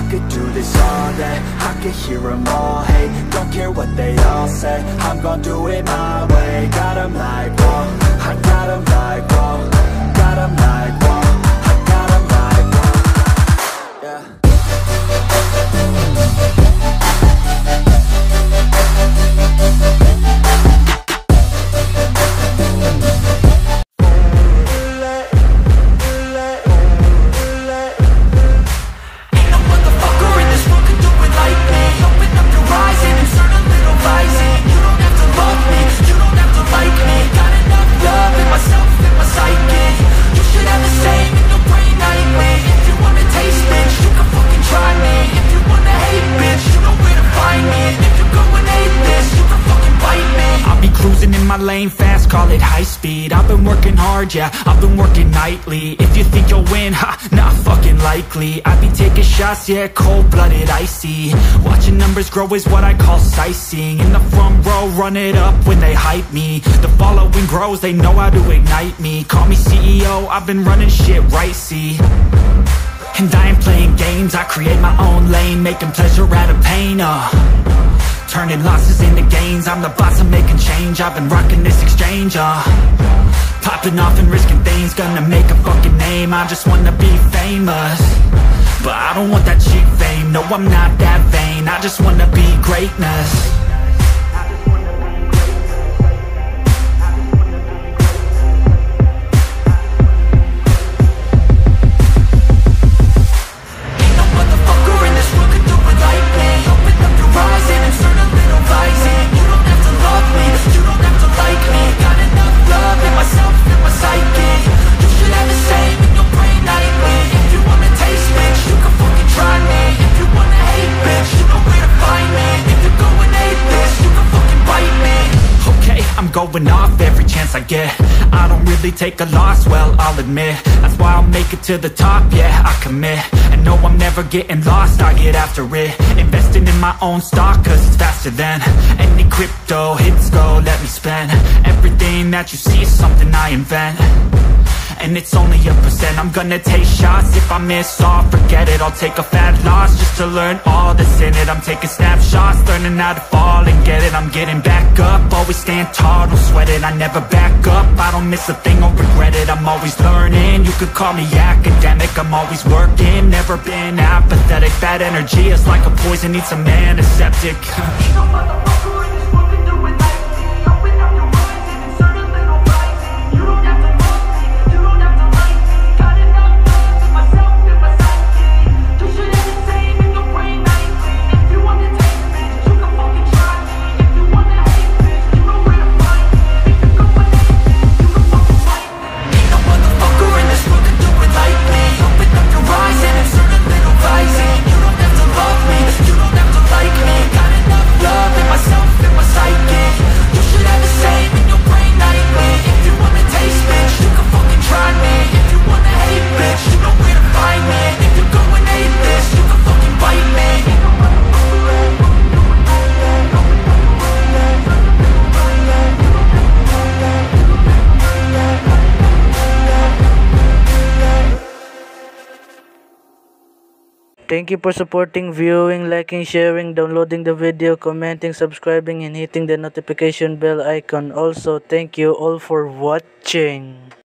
could do this all day, I could hear them all hate. Don't care what they all say, I'm gon' do it my way. Got 'em like, whoa, I got 'em like, whoa. Got 'em like, whoa, I got 'em like, whoa. Yeah. Lane fast, call it high speed. I've been working hard, yeah, I've been working nightly. If you think you'll win, ha, not fucking likely. I be taking shots, yeah, cold-blooded, icy. Watching numbers grow is what I call sightseeing. In the front row, run it up when they hype me. The following grows, they know how to ignite me. Call me CEO, I've been running shit right, see. And I ain't playing games, I create my own lane, making pleasure out of pain, turning losses into gains. I'm the boss, I'm making change. I've been rocking this exchange, popping off and risking things. Gonna make a fucking name, I just wanna be famous. But I don't want that cheap fame, no, I'm not that vain. I just wanna be greatness. Going off every chance I get. I don't really take a loss, well, I'll admit. That's why I'll make it to the top, yeah, I commit. And no, I'm never getting lost, I get after it. Investing in my own stock, cause it's faster than any crypto hits go, let me spend. Everything that you see is something I invent. And it's only a percent. I'm gonna take shots. If I miss all, forget it. I'll take a fat loss just to learn all that's in it. I'm taking snapshots, learning how to fall and get it. I'm getting back up, always stand tall, don't sweat it. I never back up, I don't miss a thing or regret it. I'm always learning, you could call me academic. I'm always working, never been apathetic. Bad energy is like a poison, needs some antiseptic. Thank you for supporting, viewing, liking, sharing, downloading the video, commenting, subscribing, and hitting the notification bell icon. Also, thank you all for watching.